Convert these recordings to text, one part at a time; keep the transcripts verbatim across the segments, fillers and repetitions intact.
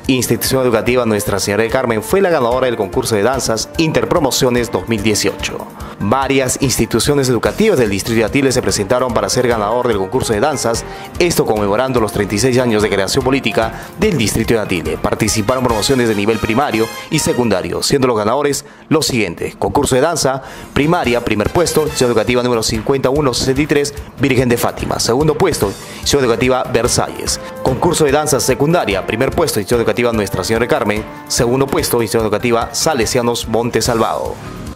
Institución Educativa Nuestra Señora del Carmen fue la ganadora del concurso de danzas Interpromociones dos mil dieciocho. Varias instituciones educativas del distrito de Atile se presentaron para ser ganador del concurso de danzas, esto conmemorando los treinta y seis años de creación política del distrito de Atile. Participaron promociones de nivel primario y secundario, siendo los ganadores los siguientes: concurso de danza primaria, primer puesto, Institución Educativa número cincuenta y uno sesenta y tres, Virgen de Fátima. Segundo puesto, Institución Educativa Versalles. Concurso de danza secundaria, primer puesto, Institución Educativa Nuestra Señora del Carmen. Segundo puesto, Institución Educativa Salesianos Monte Salvado.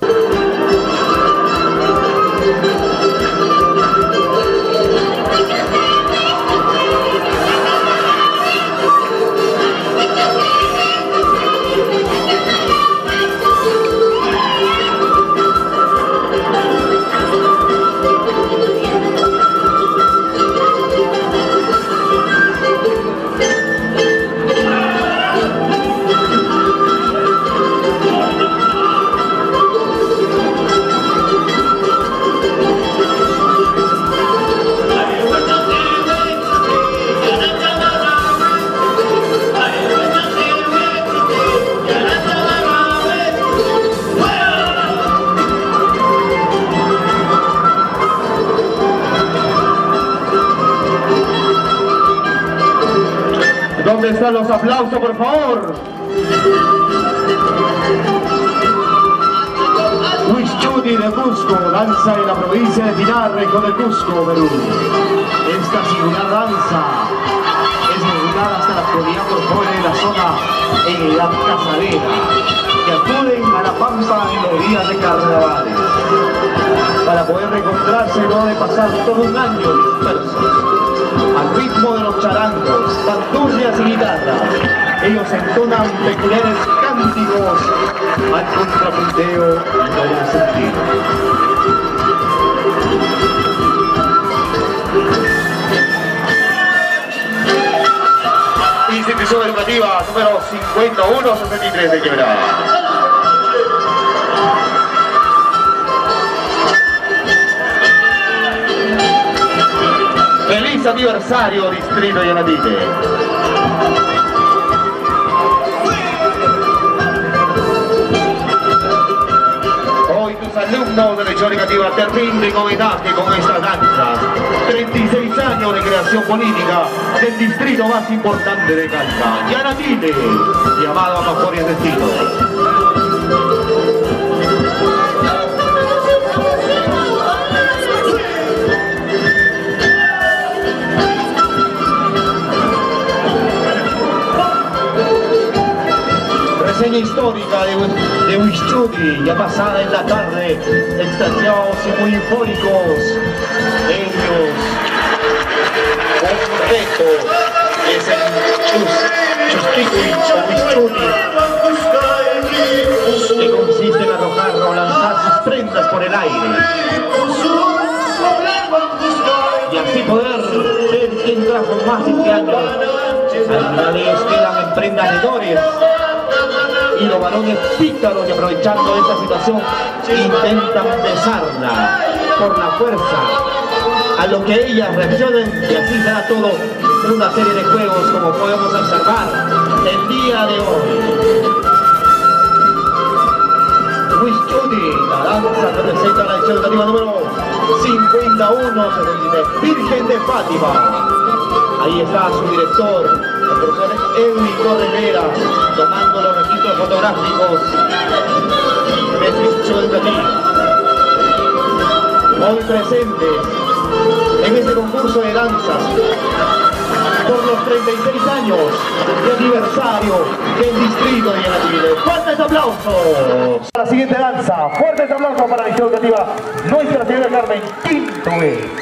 ¿Dónde están los aplausos, por favor? Huichudi de Cusco, danza en la provincia de Pinar, Región del Cusco, Perú. Esta singular danza es regulada hasta la actualidad por jóvenes de la zona en edad casadera, que acuden a la Pampa en los días de carnavales, para poder reencontrarse luego de pasar todo un año dispersos. Al ritmo de los charangos, bandurrias y guitarras, ellos entonan peculiares cánticos al contrapunteo y doble sentido. Institución Educativa número cincuenta y uno sesenta y tres de Quebrada. ¡Feliz aniversario, Distrito de Atile! Hoy tus alumnos de la Escuela Educativa te rinden homenaje con estas danzas. treinta y seis años de creación política del distrito más importante de Calca, Yanatile, llamado a mejores destinos. Reseña histórica de, de Huichudi, ya pasada en la tarde, extasiados y muy eufóricos. Ellos, un reto, es el Chusticuich o Huichudi, que consiste en arrojar o lanzar sus prendas por el aire. Y así poder ver quién trajo más este año. Al final ellos quedan emprendedores. Y los varones pícaros, y aprovechando esta situación, intentan besarla por la fuerza, a lo que ellas reaccionen, y así será todo una serie de juegos, como podemos observar el día de hoy. Huichudi, la danza que presenta la edición educativa número cincuenta y uno, Virgen de Fátima. Ahí está su director, el profesor Edwin Correvera, tomando los registros fotográficos de su institución educativa. Hoy presentes en este concurso de danzas por los treinta y seis años de aniversario del distrito de Yanatile. ¡Fuertes aplausos! La siguiente danza, fuertes aplausos para la institución educativa Nuestra Señora del Carmen, quinto B.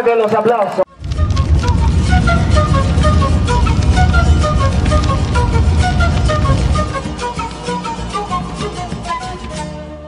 fuerte los aplausos.